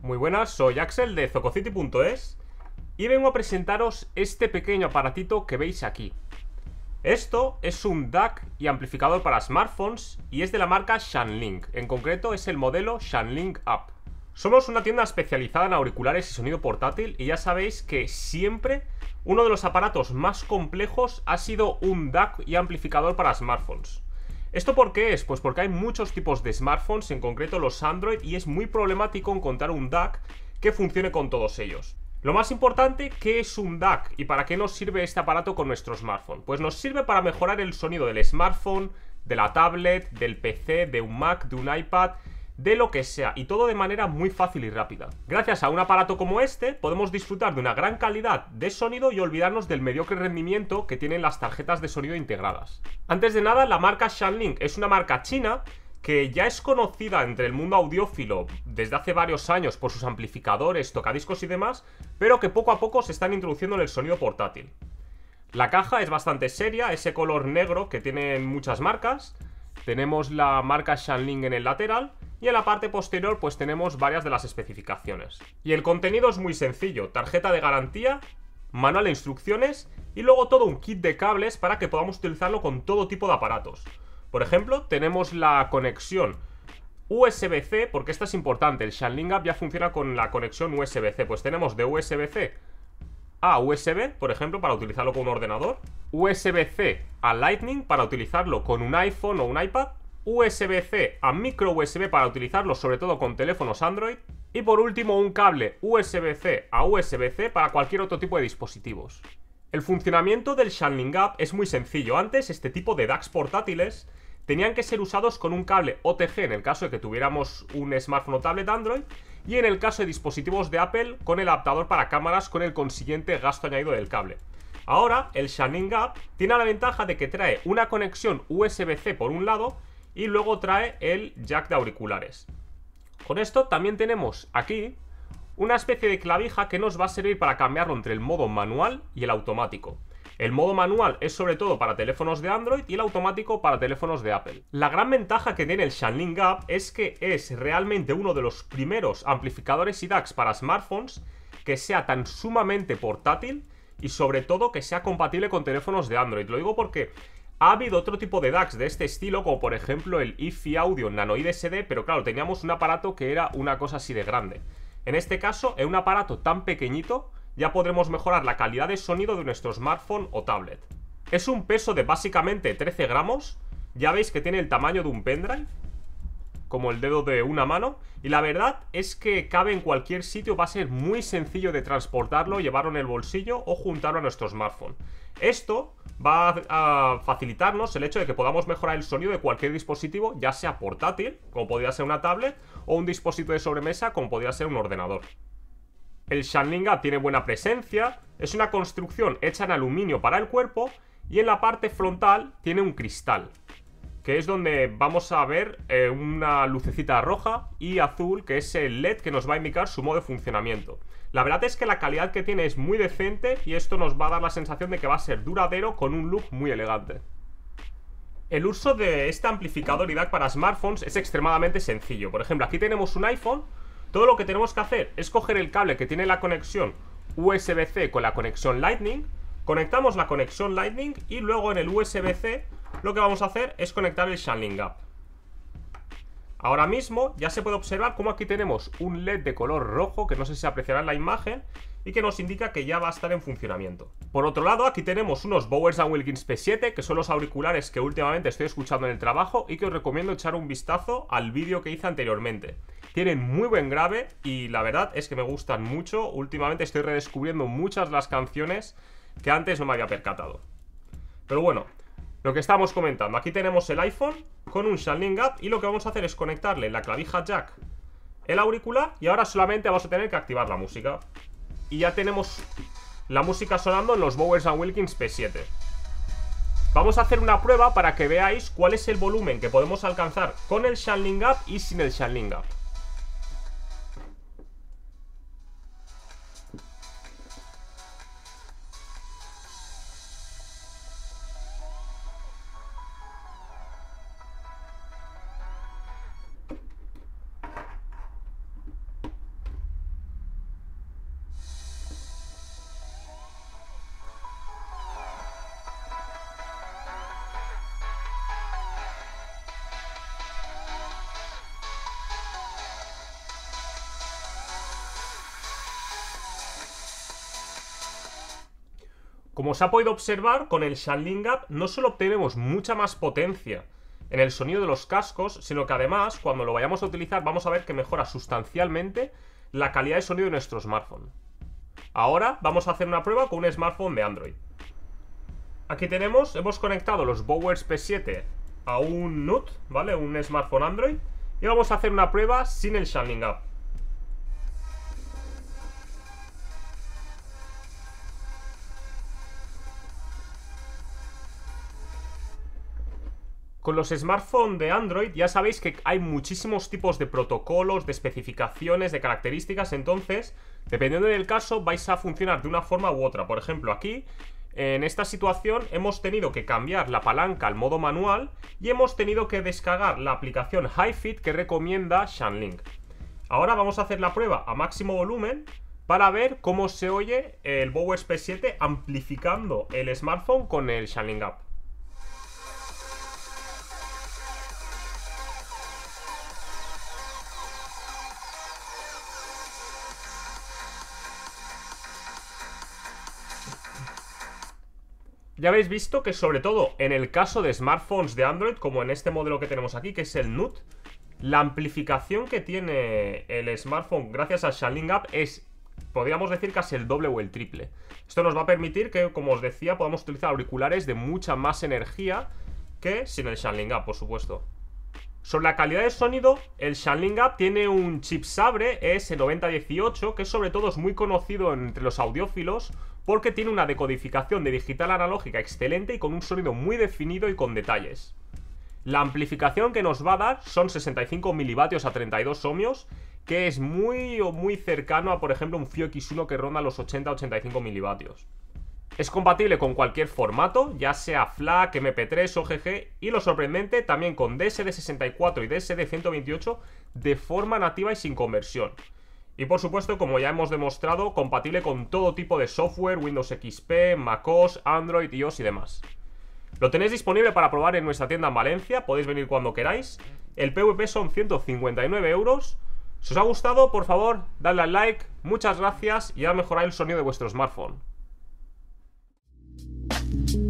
Muy buenas, soy Axel de Zococity.es y vengo a presentaros este pequeño aparatito que veis aquí. Esto es un DAC y amplificador para smartphones y es de la marca Shanling, en concreto es el modelo Shanling Up. Somos una tienda especializada en auriculares y sonido portátil y ya sabéis que siempre uno de los aparatos más complejos ha sido un DAC y amplificador para smartphones. ¿Esto por qué es? Pues porque hay muchos tipos de smartphones, en concreto los Android, y es muy problemático encontrar un DAC que funcione con todos ellos. Lo más importante, ¿qué es un DAC y para qué nos sirve este aparato con nuestro smartphone? Pues nos sirve para mejorar el sonido del smartphone, de la tablet, del PC, de un Mac, de un iPad, de lo que sea, y todo de manera muy fácil y rápida. Gracias a un aparato como este podemos disfrutar de una gran calidad de sonido y olvidarnos del mediocre rendimiento que tienen las tarjetas de sonido integradas. Antes de nada, la marca Shanling es una marca china que ya es conocida entre el mundo audiófilo desde hace varios años por sus amplificadores, tocadiscos y demás, pero que poco a poco se están introduciendo en el sonido portátil. La caja es bastante seria, ese color negro que tienen muchas marcas. Tenemos la marca Shanling en el lateral y en la parte posterior pues tenemos varias de las especificaciones. Y el contenido es muy sencillo: tarjeta de garantía, manual de instrucciones y luego todo un kit de cables para que podamos utilizarlo con todo tipo de aparatos. Por ejemplo, tenemos la conexión USB-C, porque esta es importante, el Shanling Up ya funciona con la conexión USB-C, pues tenemos de USB-C a USB, por ejemplo, para utilizarlo con un ordenador, USB-C a Lightning para utilizarlo con un iPhone o un iPad, USB-C a micro USB para utilizarlo sobre todo con teléfonos Android, y por último un cable USB-C a USB-C para cualquier otro tipo de dispositivos. El funcionamiento del Shanling Up es muy sencillo. Antes este tipo de DACs portátiles tenían que ser usados con un cable OTG en el caso de que tuviéramos un smartphone o tablet Android, y en el caso de dispositivos de Apple con el adaptador para cámaras con el consiguiente gasto añadido del cable. Ahora el Shanling Up tiene la ventaja de que trae una conexión USB-C por un lado y luego trae el jack de auriculares. Con esto también tenemos aquí una especie de clavija que nos va a servir para cambiarlo entre el modo manual y el automático. El modo manual es sobre todo para teléfonos de Android y el automático para teléfonos de Apple. La gran ventaja que tiene el Shanling Up es que es realmente uno de los primeros amplificadores y DACs para smartphones que sea tan sumamente portátil y sobre todo que sea compatible con teléfonos de Android. Lo digo porque ha habido otro tipo de DACs de este estilo, como por ejemplo el IFI Audio Nanoid SD, pero claro, teníamos un aparato que era una cosa así de grande. En este caso, en un aparato tan pequeñito, ya podremos mejorar la calidad de sonido de nuestro smartphone o tablet. Es un peso de básicamente 13 gramos, ya veis que tiene el tamaño de un pendrive, como el dedo de una mano, y la verdad es que cabe en cualquier sitio, va a ser muy sencillo de transportarlo, llevarlo en el bolsillo o juntarlo a nuestro smartphone. Esto va a facilitarnos el hecho de que podamos mejorar el sonido de cualquier dispositivo, ya sea portátil, como podría ser una tablet, o un dispositivo de sobremesa, como podría ser un ordenador. El Shanling Up tiene buena presencia, es una construcción hecha en aluminio para el cuerpo y en la parte frontal tiene un cristal, que es donde vamos a ver una lucecita roja y azul, que es el LED que nos va a indicar su modo de funcionamiento. La verdad es que la calidad que tiene es muy decente y esto nos va a dar la sensación de que va a ser duradero con un look muy elegante. El uso de este amplificador y DAC para smartphones es extremadamente sencillo. Por ejemplo, aquí tenemos un iPhone. Todo lo que tenemos que hacer es coger el cable que tiene la conexión USB-C con la conexión Lightning, conectamos la conexión Lightning y luego en el USB-C lo que vamos a hacer es conectar el Shanling Up. Ahora mismo ya se puede observar cómo aquí tenemos un LED de color rojo, que no sé si se apreciará en la imagen, y que nos indica que ya va a estar en funcionamiento. Por otro lado, aquí tenemos unos Bowers & Wilkins P7, que son los auriculares que últimamente estoy escuchando en el trabajo y que os recomiendo echar un vistazo al vídeo que hice anteriormente. Tienen muy buen grave y la verdad es que me gustan mucho. Últimamente estoy redescubriendo muchas de las canciones que antes no me había percatado. Pero bueno, lo que estábamos comentando, aquí tenemos el iPhone con un Shanling Up y lo que vamos a hacer es conectarle la clavija jack, el auricular, y ahora solamente vamos a tener que activar la música. Y ya tenemos la música sonando en los Bowers & Wilkins P7. Vamos a hacer una prueba para que veáis cuál es el volumen que podemos alcanzar con el Shanling Up y sin el Shanling Up. Como se ha podido observar, con el Shanling Gap no solo obtenemos mucha más potencia en el sonido de los cascos, sino que además, cuando lo vayamos a utilizar, vamos a ver que mejora sustancialmente la calidad de sonido de nuestro smartphone. Ahora vamos a hacer una prueba con un smartphone de Android. Aquí hemos conectado los Bowers P7 a un NUT, ¿vale? Un smartphone Android. Y vamos a hacer una prueba sin el Shanling Gap. Con los smartphones de Android ya sabéis que hay muchísimos tipos de protocolos, de especificaciones, de características. Entonces, dependiendo del caso, vais a funcionar de una forma u otra. Por ejemplo, aquí, en esta situación, hemos tenido que cambiar la palanca al modo manual y hemos tenido que descargar la aplicación HiFit que recomienda Shanling. Ahora vamos a hacer la prueba a máximo volumen para ver cómo se oye el Bowers P7 amplificando el smartphone con el Shanling Gap. Ya habéis visto que sobre todo en el caso de smartphones de Android, como en este modelo que tenemos aquí, que es el NUT, la amplificación que tiene el smartphone gracias al Shanling Gap es, podríamos decir, casi el doble o el triple. Esto nos va a permitir que, como os decía, podamos utilizar auriculares de mucha más energía que sin el Shanling Gap, por supuesto. Sobre la calidad de sonido, el Shanling Gap tiene un chip Sabre ES9018 que sobre todo es muy conocido entre los audiófilos porque tiene una decodificación de digital analógica excelente y con un sonido muy definido y con detalles. La amplificación que nos va a dar son 65 milivatios a 32 ohmios, que es muy cercano a, por ejemplo, un FiO X1 que ronda los 80-85 milivatios. Es compatible con cualquier formato, ya sea FLAC, MP3 o OGG, y lo sorprendente, también con DSD64 y DSD128 de forma nativa y sin conversión. Y por supuesto, como ya hemos demostrado, compatible con todo tipo de software, Windows XP, MacOS, Android, iOS y demás. Lo tenéis disponible para probar en nuestra tienda en Valencia, podéis venir cuando queráis. El PVP son 159 euros. Si os ha gustado, por favor, dadle al like, muchas gracias y a mejorar el sonido de vuestro smartphone.